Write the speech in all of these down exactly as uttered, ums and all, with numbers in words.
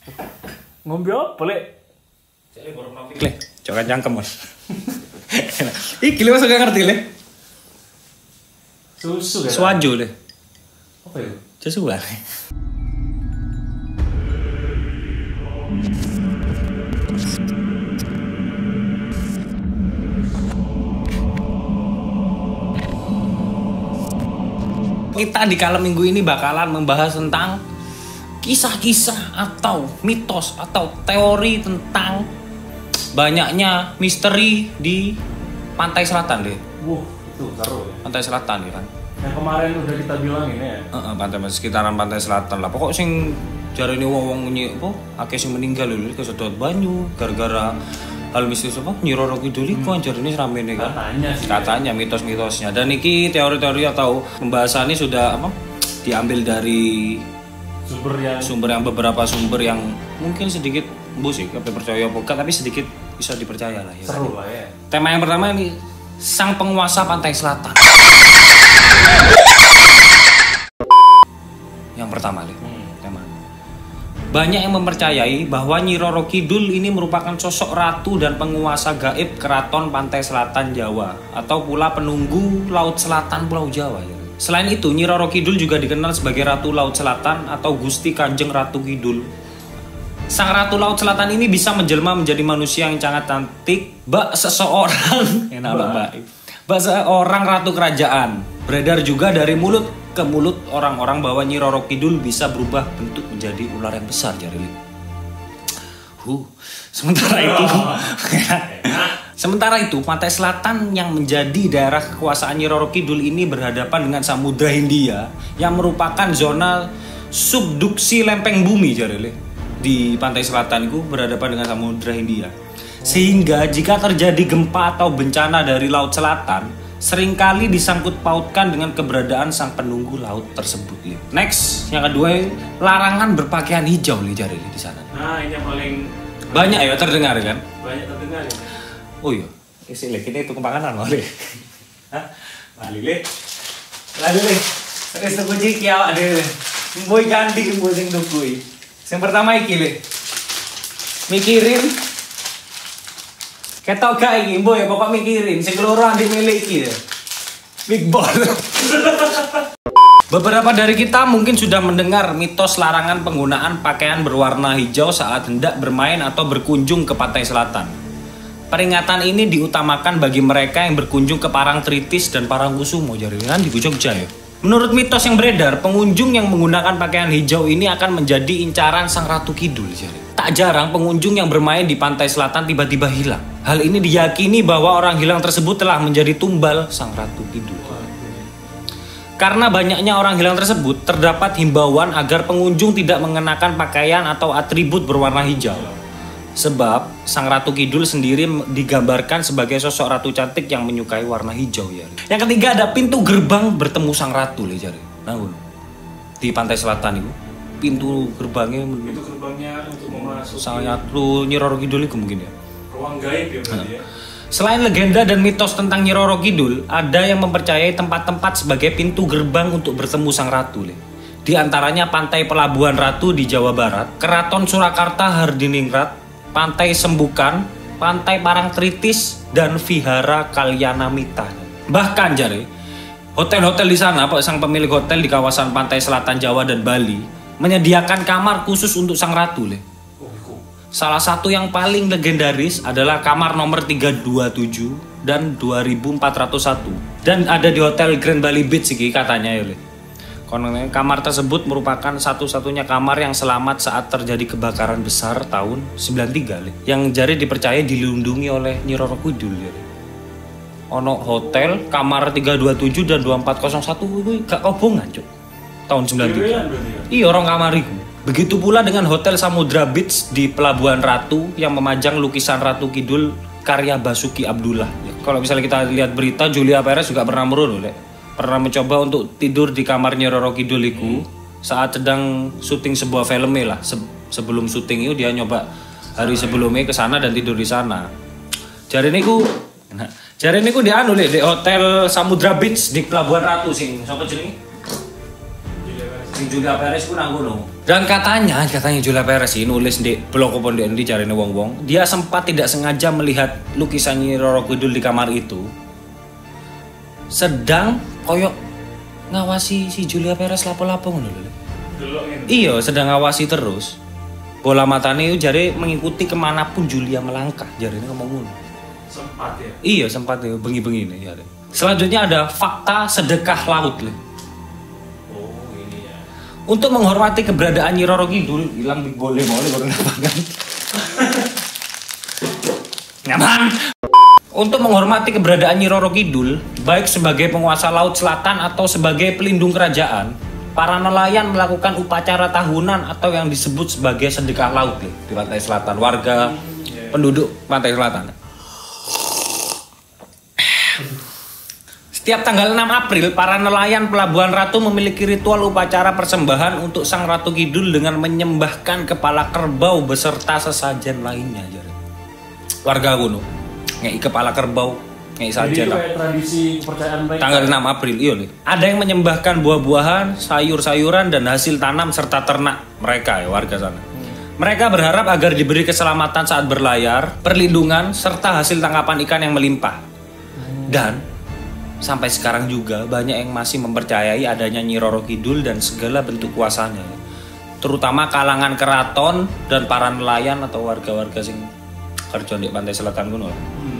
Ngombe apa, Lek? Jadi borong nopik, Lek. Jangan jangkem, Mas. Iki lho gak ngerti, Lek. Susu kan? Suwajo, Lek. Apa itu? Jesuan. Kita di Kalem Minggu ini bakalan membahas tentang kisah-kisah atau mitos atau teori tentang banyaknya misteri di pantai selatan deh. Wuh, itu seru ya. Pantai selatan ya kan. Yang kemarin udah kita bilangin ya. Heeh, pantai sekitaran pantai selatan lah. Pokok sing jarene wong-wong nyi apa akeh sing meninggal lho kesedot banyu gara-gara hal mistis apa Nyi Roro Kidul iku jarene ramene kan. Katanya sih. Katanya mitos-mitosnya. Dan iki teori-teori atau pembahasan ini sudah apa diambil dari Sumber yang sumber yang beberapa sumber yang mungkin sedikit busik apa percaya apa enggak, tapi sedikit bisa dipercaya lah ya. seru lah ya. Tema yang pertama ini sang penguasa pantai selatan. Yang pertama nih, Hmm. tema. Banyak yang mempercayai bahwa Nyi Roro Kidul ini merupakan sosok ratu dan penguasa gaib keraton pantai selatan Jawa atau pula penunggu laut selatan Pulau Jawa ya. Selain itu, Nyi Roro Kidul juga dikenal sebagai Ratu Laut Selatan atau Gusti Kanjeng Ratu Kidul. Sang Ratu Laut Selatan ini bisa menjelma menjadi manusia yang sangat cantik, bak seseorang, enak lah mbak, bak seorang ratu kerajaan. Beredar juga dari mulut ke mulut orang-orang bahwa Nyi Roro Kidul bisa berubah bentuk menjadi ular yang besar, jadi Huh. Sementara itu, sementara itu pantai selatan yang menjadi daerah kekuasaan Nyi Roro Kidul ini berhadapan dengan Samudra Hindia yang merupakan zona subduksi lempeng bumi, jadi di pantai selatan itu berhadapan dengan Samudra Hindia. Sehingga jika terjadi gempa atau bencana dari laut selatan, seringkali disangkut pautkan dengan keberadaan sang penunggu laut tersebut. Next, yang kedua, larangan berpakaian hijau nih jari di sana. Nah, ini yang paling Banyak ya terdengar kan? banyak terdengar ya. Oh iya, isi lek ini itu kempanganan wali. Hah? Wali lek. Lalu lek. Terus tuku ciki awak dhewe. Mboy ganti mboy sing tuku. Yang pertama iki lek. Mikirin ketok gak iki mboy pokok mikirin sing keloro andi miliki. Big ball. Beberapa dari kita mungkin sudah mendengar mitos larangan penggunaan pakaian berwarna hijau saat hendak bermain atau berkunjung ke pantai selatan. Peringatan ini diutamakan bagi mereka yang berkunjung ke Parangtritis dan Parangkusumo jaringan di Jogja ya. Menurut mitos yang beredar, pengunjung yang menggunakan pakaian hijau ini akan menjadi incaran sang Ratu Kidul. Jari. Tak jarang pengunjung yang bermain di pantai selatan tiba-tiba hilang. Hal ini diyakini bahwa orang hilang tersebut telah menjadi tumbal sang Ratu Kidul. Karena banyaknya orang hilang tersebut, terdapat himbauan agar pengunjung tidak mengenakan pakaian atau atribut berwarna hijau. Sebab sang Ratu Kidul sendiri digambarkan sebagai sosok ratu cantik yang menyukai warna hijau ya. Yang ketiga ada pintu gerbang bertemu sang ratu le jare. Nah, di pantai selatan itu pintu gerbangnya Itu gerbangnya untuk memasuki sang Ratu Nyi Roro Kidul itu mungkin ya. ruang gaib ya berarti ya. Selain legenda dan mitos tentang Nyi Roro Kidul, ada yang mempercayai tempat-tempat sebagai pintu gerbang untuk bertemu sang ratu le. Di antaranya Pantai Pelabuhan Ratu di Jawa Barat, Keraton Surakarta Hardiningrat, Pantai Sembukan, Pantai Parangtritis, dan Vihara Kalyanamita. Bahkan jare, hotel-hotel di sana, Pak, sang pemilik hotel di kawasan pantai selatan Jawa dan Bali menyediakan kamar khusus untuk sang ratu le. Salah satu yang paling legendaris adalah kamar nomor tiga dua tujuh dan dua ribu empat ratus satu dan ada di Hotel Grand Bali Beach iki katanya ya le. Kononnya kamar tersebut merupakan satu-satunya kamar yang selamat saat terjadi kebakaran besar tahun sembilan tiga le. Yang jari dipercaya dilindungi oleh Nyi Roro Kidul ya. Ono hotel kamar tiga dua tujuh dan dua empat nol satu itu gak kobongan cuk. Tahun sembilan tiga. Iya orang kamar itu. Begitu pula dengan Hotel Samudra Beach di Pelabuhan Ratu yang memajang lukisan Ratu Kidul karya Basuki Abdullah. Ya, kalau misalnya kita lihat berita, Julia Perez juga pernah merun, pernah mencoba untuk tidur di kamarnya Roro Kidul itu saat sedang syuting sebuah film lah. Se sebelum syuting itu dia nyoba hari sebelumnya ke sana dan tidur di sana. Jari niku, nah, jari niku dia anu di Hotel Samudra Beach di Pelabuhan Ratu sing. Siapa jenenge? Sing Julia Perez ku nang ngono. Dan katanya, katanya Julia Perez ini nulis di blog apa ndek ndi jarine wong-wong, dia sempat tidak sengaja melihat lukisan Nyi Roro Kidul di kamar itu. Sedang koyok ngawasi si Julia Perez lapo-lapo ngono lho. Iya, sedang ngawasi terus. Bola matanya itu jari mengikuti kemanapun Julia melangkah, jari ini ngomong ngono. Sempat ya? Iya, sempat ya, bengi-bengi ini. Jari. Selanjutnya ada fakta sedekah laut. Le. Oh, ini ya. Untuk menghormati keberadaan Nyi Roro Kidul, hilang boleh boleh baru nampakan. Nyaman. Untuk menghormati keberadaan Nyi Roro Kidul, baik sebagai penguasa laut selatan atau sebagai pelindung kerajaan, para nelayan melakukan upacara tahunan atau yang disebut sebagai sedekah laut le, di pantai selatan. Warga penduduk pantai selatan. Setiap tanggal enam April, para nelayan Pelabuhan Ratu memiliki ritual upacara persembahan untuk Sang Ratu Kidul dengan menyembahkan kepala kerbau beserta sesajen lainnya. Warga kuno ngei kepala kerbau, ngei sajen. Jadi kayak tradisi kepercayaan mereka. Tanggal enam April, iya nih. Ada yang menyembahkan buah-buahan, sayur-sayuran dan hasil tanam serta ternak mereka ya warga sana. Hmm. Mereka berharap agar diberi keselamatan saat berlayar, perlindungan serta hasil tangkapan ikan yang melimpah. Hmm. Dan sampai sekarang juga banyak yang masih mempercayai adanya Nyi Roro Kidul dan segala bentuk kuasanya. Terutama kalangan keraton dan para nelayan atau warga-warga sing kerja di pantai selatan kuno. Hmm.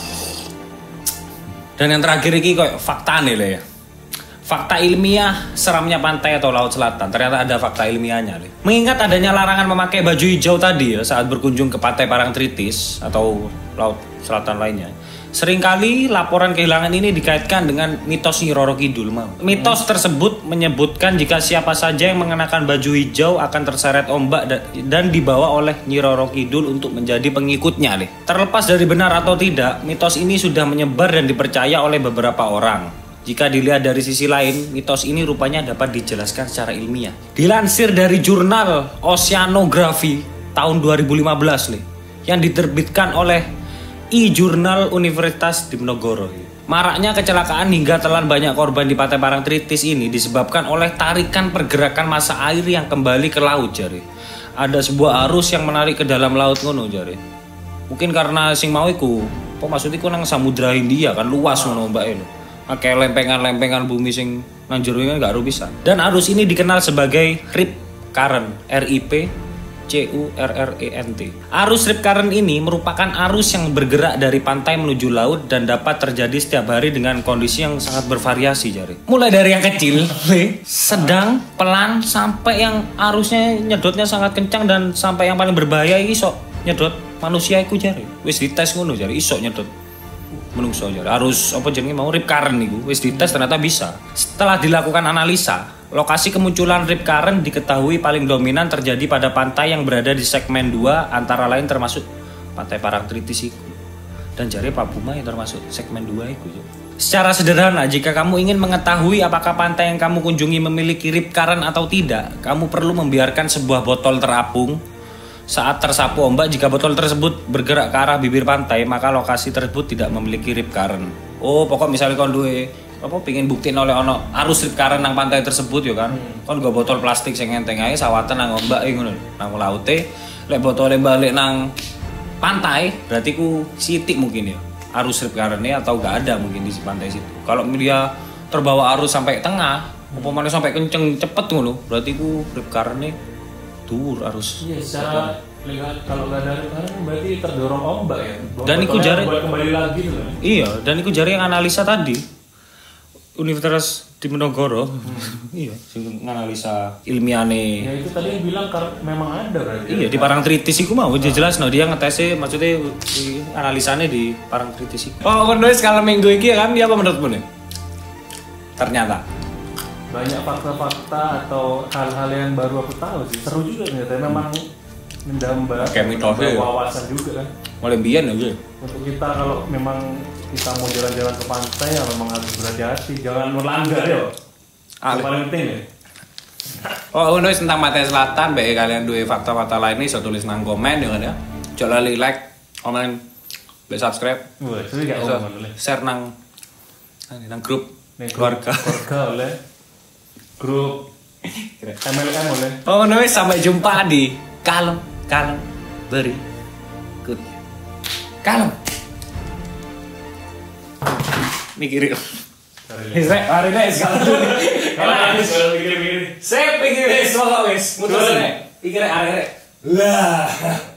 Dan yang terakhir ini kok fakta nih lah ya. Fakta ilmiah seramnya pantai atau laut selatan. Ternyata ada fakta ilmiahnya. Le. Mengingat adanya larangan memakai baju hijau tadi ya saat berkunjung ke pantai Parangtritis atau laut selatan lainnya. Seringkali laporan kehilangan ini dikaitkan dengan mitos Nyi Roro Kidul mau. Mitos tersebut menyebutkan jika siapa saja yang mengenakan baju hijau akan terseret ombak dan dibawa oleh Nyi Roro Kidul untuk menjadi pengikutnya. Le. Terlepas dari benar atau tidak, mitos ini sudah menyebar dan dipercaya oleh beberapa orang. Jika dilihat dari sisi lain, mitos ini rupanya dapat dijelaskan secara ilmiah. Dilansir dari jurnal Oceanography tahun dua ribu lima belas Le, yang diterbitkan oleh I-Jurnal Universitas Diponegoro. Maraknya kecelakaan hingga telan banyak korban di pantai Parangtritis ini disebabkan oleh tarikan pergerakan massa air yang kembali ke laut jari. Ada sebuah arus yang menarik ke dalam laut ngono jari. Mungkin karena sing mau iku, apa maksud iku nang Samudra Hindia kan luas ngono mbak lho. Akeh lempengan-lempengan bumi sing nang jero kan gak bisa. Dan arus ini dikenal sebagai Rip Current, R I P C U R R E N T. Arus rip current ini merupakan arus yang bergerak dari pantai menuju laut dan dapat terjadi setiap hari dengan kondisi yang sangat bervariasi jari. Mulai dari yang kecil, sedang, pelan sampai yang arusnya nyedotnya sangat kencang dan sampai yang paling berbahaya iso nyedot manusia iku jari. Wis dites ngono jari iso nyedot menungso jari. Arus apa jenenge mau rip current niku wis dites ternyata bisa. Setelah dilakukan analisa, lokasi kemunculan rip current diketahui paling dominan terjadi pada pantai yang berada di segmen dua, antara lain termasuk pantai Parangtritis itu. Dan jari Pak Buma yang termasuk segmen dua itu. Secara sederhana, jika kamu ingin mengetahui apakah pantai yang kamu kunjungi memiliki rip current atau tidak, kamu perlu membiarkan sebuah botol terapung. Saat tersapu ombak, jika botol tersebut bergerak ke arah bibir pantai, maka lokasi tersebut tidak memiliki rip current. Oh, pokok misalnya kon duwe apa pengin buktiin oleh ono arus rip current nang pantai tersebut ya kan. Hmm. Kon go botol plastik sing enteng ae sawatan nang ombak e ngono nang laute, lek botole balik nang pantai berarti ku sitik mungkin ya arus rip current-nya atau gak ada mungkin di pantai situ. Kalau dia terbawa arus sampai tengah, apa mana sampai kenceng cepet ngono, berarti ku rip current-nya tur arus. Iya, secara lihat kalau gak ada rip current berarti terdorong ombak ya. Dan iku jari kembali lagi tuh. Iya, dan iku jari yang analisa tadi Universitas Diponegoro, hmm. iya, nganalisa ilmiahnya. Ya itu tadi yang bilang memang ada berarti. Iya, di Parangtritis itu mau jelas, no dia ngetesnya, maksudnya di analisanya di Parangtritis itu. Oh, menurut kalau minggu ini kan, dia apa menurutmu nih? Ternyata banyak fakta-fakta atau hal-hal yang baru aku tahu sih. Seru juga ternyata, memang mendamba wawasan juga kan. Mulai biyen aja. Untuk kita kalau memang kita mau jalan-jalan ke pantai ya memang harus berhati-hati, jangan melanggar ya. Yang paling penting ya. Oh, untuk tentang pantai selatan, baik kalian dua fakta-fakta lain ini, saya tulis nang komen ya kan ya. Jangan lupa like, komen, subscribe. Wah, itu gak so, share nang nang grup keluarga. Keluarga oleh grup M L M boleh. Oh, no, sampai jumpa di kalem, kalem, berikutnya. Kalem. Mikirin. Rek, hari ini sekarang dulu. Kalau habis kalau mikir-mikir. Saya pikir wis, pokok wis. Mutus rek. Iki rek arek rek. Lah.